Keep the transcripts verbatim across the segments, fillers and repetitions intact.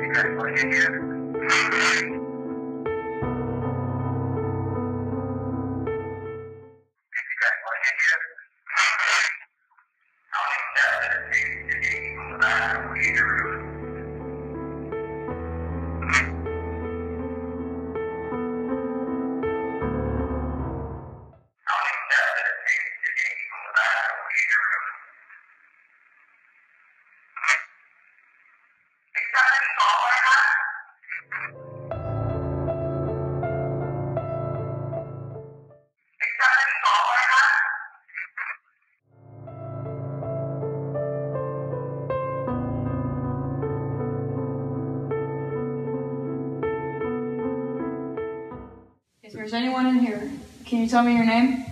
If there's anyone in here, can you tell me your name?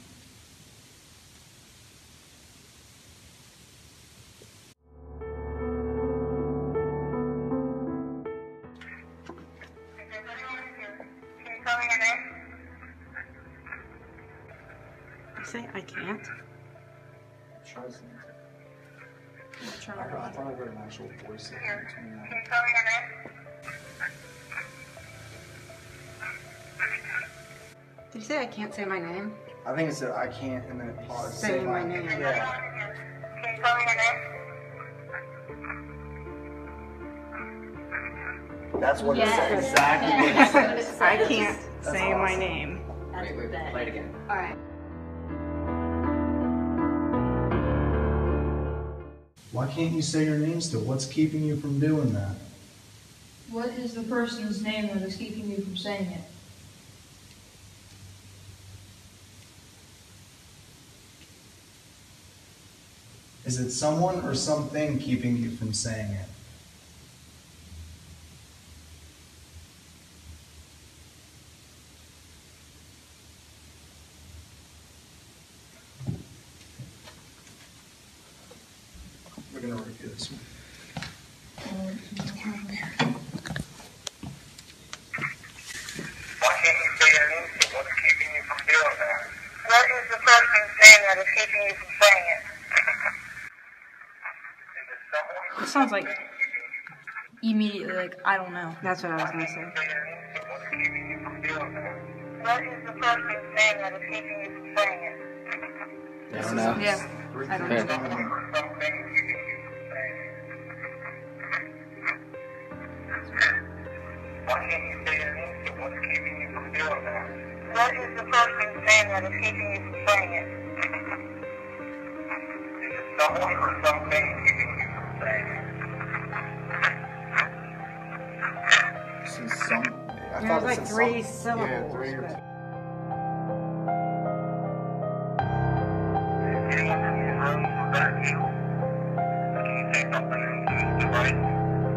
You say I can't? Try something. I'm trying I, to I thought I heard an actual voice in Here, between can that. you tell me your name? Did you say I can't say my name? I think it said I can't, and then it paused. Say my name. Yeah. Can you tell me your name? That's what Yes. it said. Exactly what it says. I can't That's say my awesome. name. Wait, wait, play it again. Alright. Why can't you say your name still? What's keeping you from doing that? What is the person's name that is keeping you from saying it? Is it someone or something keeping you from saying it? We're going to review this one. Why can't you say your name? So what's keeping you from doing that? What is the person's name that is keeping you from saying it? Is it someone? It sounds like Immediately, like, I don't know. that's what I was gonna say. Say your name. So what's keeping you from doing that? What is the person's name that is keeping you from saying it? I don't know. Yeah. I don't know. Or something keeping you from saying it? Why can't you say your name? So what's keeping you from doing that? What is the person's name that is keeping you from saying it? Is it someone or something keeping you from saying it? This is some. I There's thought it like said three some- syllables. Yeah, three or but- Anyone from your room, was that you? Can you say something into this device?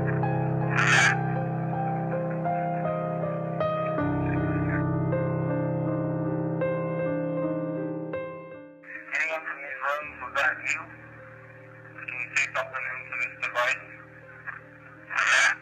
Anyone from these rooms, was that you? Can you say something into this device?